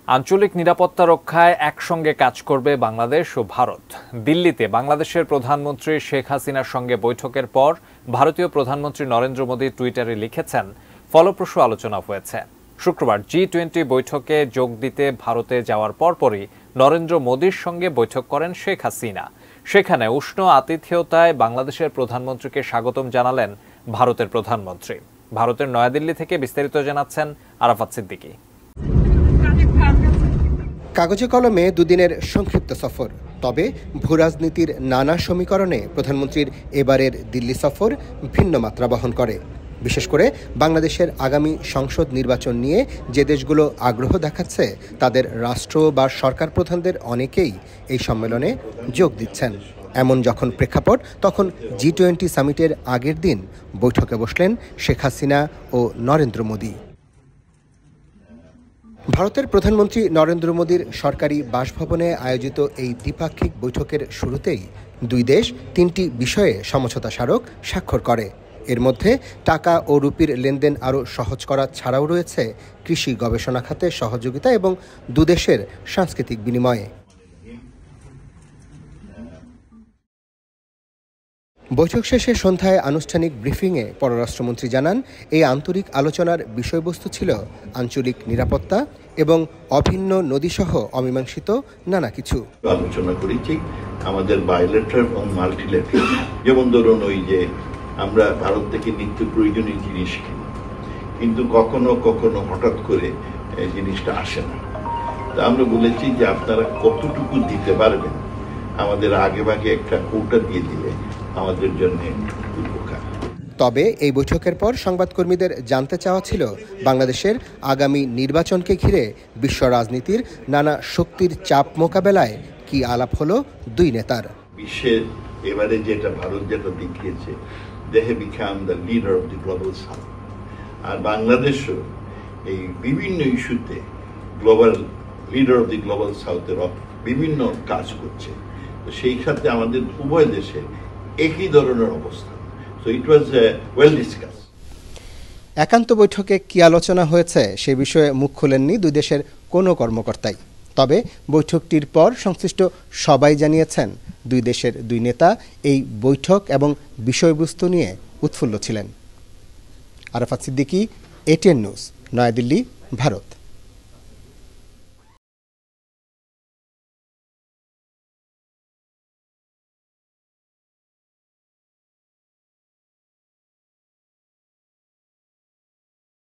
আঞ্চলিক নিরাপত্তা রক্ষায় একসঙ্গে কাজ করবে বাংলাদেশ ও ভারত। দিল্লিতে বাংলাদেশের প্রধানমন্ত্রী শেখ হাসিনার সঙ্গে বৈঠকের পর ভারতীয় প্রধানমন্ত্রী নরেন্দ্র মোদী টুইটারে লিখেছেন, ফলপ্রসূ আলোচনা হয়েছে। শুক্রবার G20 বৈঠকে যোগ দিতে ভারতে যাওয়ার পরপরই নরেন্দ্র মোদীর সঙ্গে বৈঠক করেন শেখ হাসিনা। সেখানে উষ্ণ আতিথেয়তায় বাংলাদেশের প্রধানমন্ত্রীকে স্বাগতম জানালেন ভারতের প্রধানমন্ত্রী। ভারতের নয়াদিল্লি থেকে বিস্তারিত জানাচ্ছেন আরাফাত সিদ্দিকী। কাগজে কলমে দুদিনের সংক্ষিপ্ত সফর, তবে ভূরাজনীতির নানা সমীকরণে প্রধানমন্ত্রীর এবারের দিল্লি সফর ভিন্ন মাত্রা বহন করে। বিশেষ করে বাংলাদেশের আগামী সংসদ নির্বাচন নিয়ে যে দেশগুলো আগ্রহ দেখাচ্ছে তাদের রাষ্ট্র বা সরকার প্রধানদের অনেকেই এই সম্মেলনে যোগ দিচ্ছেন। এমন যখন প্রেক্ষাপট, তখন G20 সামিটের আগের দিন বৈঠকে বসলেন শেখ হাসিনা ও নরেন্দ্র মোদী। ভারতের প্রধানমন্ত্রী নরেন্দ্র মোদীর সরকারি বাসভবনে আয়োজিত এই দ্বিপাক্ষিক বৈঠকের শুরুতেই দুই দেশ তিনটি বিষয়ে সমঝোতা স্মারক স্বাক্ষর করে। এর মধ্যে টাকা ও রুপির লেনদেন আরও সহজ করা ছাড়াও রয়েছে কৃষি গবেষণা খাতে সহযোগিতা এবং দুদেশের সাংস্কৃতিক বিনিময়ে। বৈঠক শেষে সন্ধ্যায় আনুষ্ঠানিক ব্রিফিংয়ে পররাষ্ট্রমন্ত্রী জানান, এই আন্তরিক আলোচনার বিষয়বস্তু ছিল আঞ্চলিক নিরাপত্তা এবং অভিন্ন নদীসহ অমীমাংসিত নানা কিছু। আলোচনা করেছি আমাদের বায়োলেটারাল এবং মাল্টিলেটারাল, যেমন ধরুন ওই যে আমরা ভারত থেকে নিত্য প্রয়োজনীয় জিনিস কিনি, কিন্তু কখনো কখনো হঠাৎ করে এই জিনিসটা আসে না। তা আমরা বলেছি যে আপনারা কতটুকু দিতে পারবেন, আমাদের আগে ভাগে একটা কোটা দিয়ে দিলে আমাদের জন্য উপকার। তবে এই বৈঠকের পর সংবাদকর্মীদের জানতে চাওয়া ছিল বাংলাদেশের আগামী নির্বাচনকে ঘিরে বিশ্ব রাজনীতির নানা শক্তির চাপ মোকাবেলায় কি আলাপ হলো দুই নেতার। বিশ্বের এবারে যেটা ভারত যেটা দেখিয়েছে, they have become the leader of the global south, আর বাংলাদেশও এই বিভিন্ন ইস্যুতে global leader of the global সাউথের বিভিন্ন কাজ করছে। তো সেই সাথে আমাদের উভয় দেশে একই ধরনের অবস্থা। So it was well discuss. একান্ত বৈঠকে কি আলোচনা হয়েছে সে বিষয়ে মুখ খোলেননি দুই দেশের কোনো কর্মকর্তাই। তবে বৈঠকটির পর সংশ্লিষ্ট সবাই জানিয়েছেন দুই দেশের দুই নেতা এই বৈঠক এবং বিষয়বস্তু নিয়ে উৎফুল্ল ছিলেন। Arafat Siddiqui, ATN news, New Delhi, Bharat.